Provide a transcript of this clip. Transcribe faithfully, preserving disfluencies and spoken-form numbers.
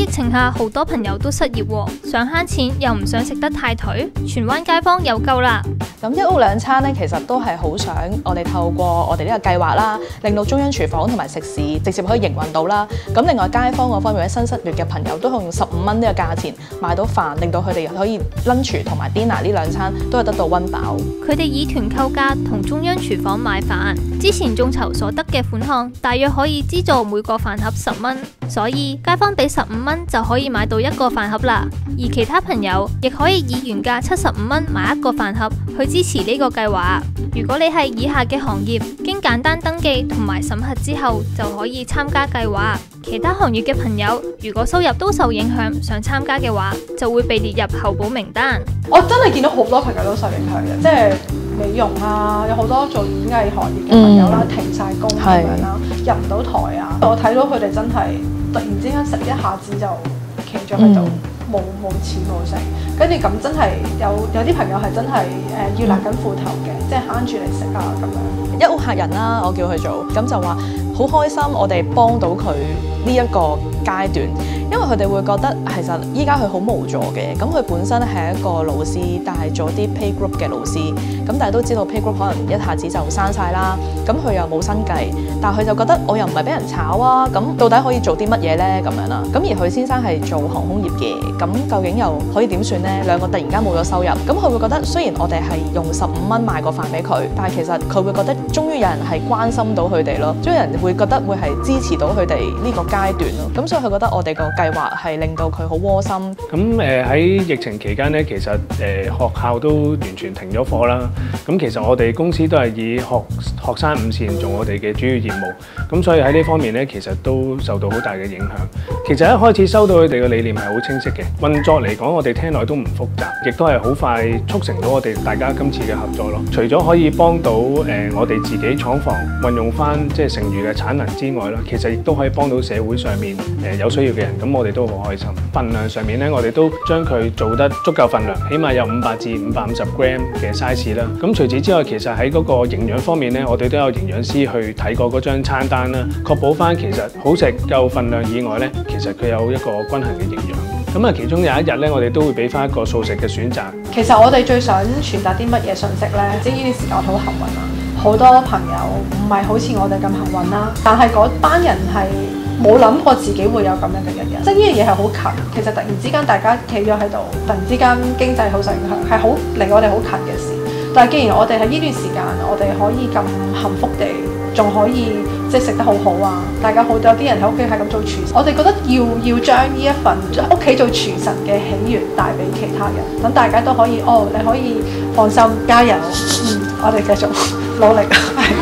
情下，好多朋友都失業喎，想慳錢又唔想食得太頹，荃灣街坊有救啦！ 咁一屋兩餐咧，其實都係好想我哋透過我哋呢個計劃啦，令到中央廚房同埋食肆直接可以營運到啦。咁另外街坊嗰方面，新失業嘅朋友都可以用十五蚊呢個價錢買到飯，令到佢哋可以 lunch 同埋 dinner 呢兩餐都係得到溫飽。 佢哋以團購價同中央廚房買飯，之前眾籌所得嘅款項大約可以資助每個飯盒十蚊，所以街坊俾十五蚊就可以買到一個飯盒啦。而其他朋友亦可以以原價七十五蚊買一個飯盒去支持呢個計劃。如果你係以下嘅行業，經簡單登記同埋審核之後就可以參加計劃。其他行業嘅朋友，如果收入都受影響，想參加嘅話，就會被列入候補名單。 我真係見到好多朋友都受影響嘅，即係美容啊，有好多做演藝行業嘅朋友啦，嗯、停晒工咁樣啦，入唔到台啊。我睇到佢哋真係突然之間食一下子就企咗喺度。嗯冇冇錢冇食，跟住咁真係有有啲朋友係真係誒、呃、要勒緊褲頭嘅，即係慳住嚟食啊咁樣。 一屋客人啦，我叫佢做，咁就話好開心，我哋幫到佢呢一個階段，因為佢哋會覺得其實依家佢好無助嘅，咁佢本身係一個老師，但係做啲 play group 嘅老師，咁但係都知道 play group 可能一下子就閂晒啦，咁佢又冇生計，但係佢就覺得我又唔係俾人炒啊，咁到底可以做啲乜嘢呢？咁樣啦，咁而佢先生係做航空業嘅，咁究竟又可以點算呢？兩個突然間冇咗收入，咁佢會覺得雖然我哋係用十五蚊買個飯俾佢，但係其實佢會覺得終於有人係關心到佢哋咯，終於有人會覺得會係支持到佢哋呢個階段咯，咁所以佢覺得我哋個計劃係令到佢好窩心。 咁誒喺疫情期間咧，其實誒、呃、學校都完全停咗課啦。咁其實我哋公司都係以學學生午膳做我哋嘅主要業務，咁所以喺呢方面咧，其實都受到好大嘅影響。其實一開始收到佢哋嘅理念係好清晰嘅，運作嚟講我哋聽落都唔複雜，亦都係好快促成到我哋大家今次嘅合作咯。除咗可以幫到誒、呃、我哋自己廠房運用翻即係剩餘嘅產能之外啦，其實亦都可以幫到社會上面誒、呃、有需要嘅人，咁我哋都好開心。份量上面咧，我哋都將佢做得足夠份量，起碼有五百至五百五十 gram 嘅 size 啦。咁除此之外，其實喺嗰個營養方面咧，我哋都有營養師去睇過嗰張餐單啦，確保翻其實好食夠份量以外咧，其實佢有一個均衡嘅營養。咁啊，其中有一日咧，我哋都會俾翻一個素食嘅選擇。 其實我哋最想傳達啲乜嘢信息咧？即係呢段時間我好幸運啊，好多朋友唔係好似我哋咁幸運啦，但係嗰班人係冇諗過自己會有咁樣嘅一日，即係呢樣嘢係好近。其實突然之間大家企咗喺度，突然之間經濟好受影響，係好離我哋好近嘅事。但係既然我哋喺呢段時間，我哋可以咁幸福地，仲可以即係食得好好啊！大家好多啲人喺屋企係咁做廚神，我哋覺得要要將呢一份屋企做廚神嘅喜悅帶俾其他人，等大家都可以哦，你可以放心加油，嗯，我哋繼續努力。